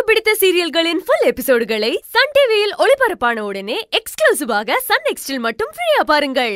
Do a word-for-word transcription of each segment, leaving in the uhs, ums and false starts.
பிடித்த சீரியல்களின் full எபிசோடுகளை Sun டிவியில் ஒளிபரப்பான உடனே எக்ஸ்க்ளூசிவாக சன் நெக்ஸ்டில் மட்டும் ஃப்ரீயா பாருங்கள்.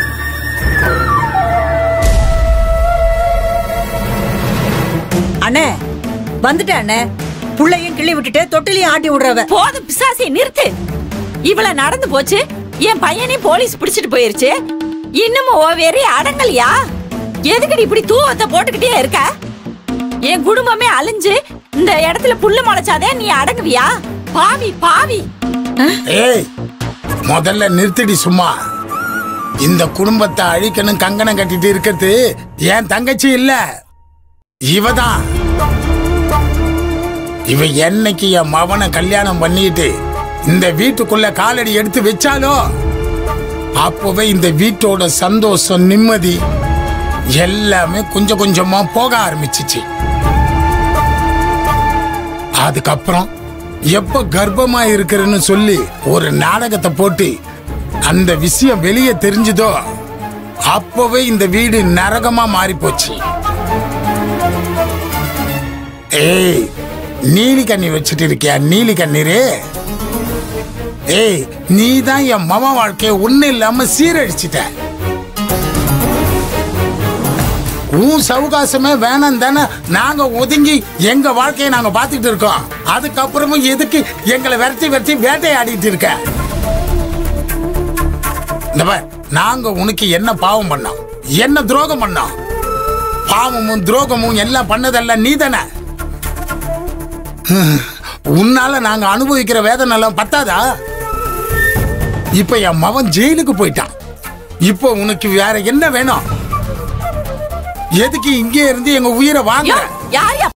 அண்ணே வந்துட்ட அண்ணே. புள்ளையும் கிள்ளி விட்டுட்டு தொட்டிலையும் ஆட்டி விடுறவ. போதும் பிசாசே நிறுத்து. இவள நடந்து போச்சு, என் பையனையும் போலீஸ் பிடிச்சிட்டு போயிருச்சு. இன்னமும் ஓ வெறி அடங்கலையா? எதுக்கடி இப்படி தூவத்தை போட்டுக்கிட்டே இருக்க? என் குடும்பமே அழிஞ்சு இந்த இடத்துல புல்லு முளைச்சாதே நீ அடங்குவியா? பாவி பாவி. ஏய் முதல்ல நிறுத்திடி சும்மா. இந்த குடும்பத்தை அழிக்கணும் கங்கணம் கட்டிட்டு இருக்கிறது என் தங்கச்சி இல்ல, இவதான். இவ என்னைக்கு என் மவனை கல்யாணம் பண்ணிட்டு இந்த வீட்டுக்குள்ள காலடி எடுத்து வச்சாலோ அப்பவே இந்த வீட்டோட சந்தோஷம் நிம்மதி எல்லாமே கொஞ்சம் கொஞ்சமா போக ஆரம்பிச்சிச்சு. அதுக்கப்புறம் எப்ப கர்ப்பமா இருக்கிறன்னு சொல்லி ஒரு நாடகத்தை போட்டு அந்த விஷயம் வெளியே தெரிஞ்சதோ அப்பவே இந்த வீடு நரகமா மாறி போச்சு. ஏய் நீலி கண்ணீர் வச்சுட்டு இருக்கியா? நீலி கண்ணீரு. ஏய் நீ தான் என் மம வாழ்க்கைய ஒண்ணு இல்லாம சீரழிச்சிட்ட. உன் சவுகாசமே வேணாம் தானே நாங்க ஒதுங்கி எங்க வாழ்க்கையை நாங்க பாத்துக்கிட்டு இருக்கோம். அதுக்கப்புறமும் எதுக்கு எங்களை விரட்டி விரட்டி வேட்டையாடிட்டு இருக்க? நாங்க உனக்கு என்ன பாவம் பண்ணோம், என்ன துரோகம் பண்ணோம்? பாவமும் துரோகமும் எல்லாம் பண்ணதெல்லாம் நீ தானே. உன்னால நாங்க அனுபவிக்கிற வேதனை எல்லாம் பத்தாதா? இப்ப என் மவன் ஜெயிலுக்கு போயிட்டான். இப்போ உனக்கு வேற என்ன வேணும்? எதுக்கு இங்கே இருந்து எங்க உயிரை வாங்க? யாரையா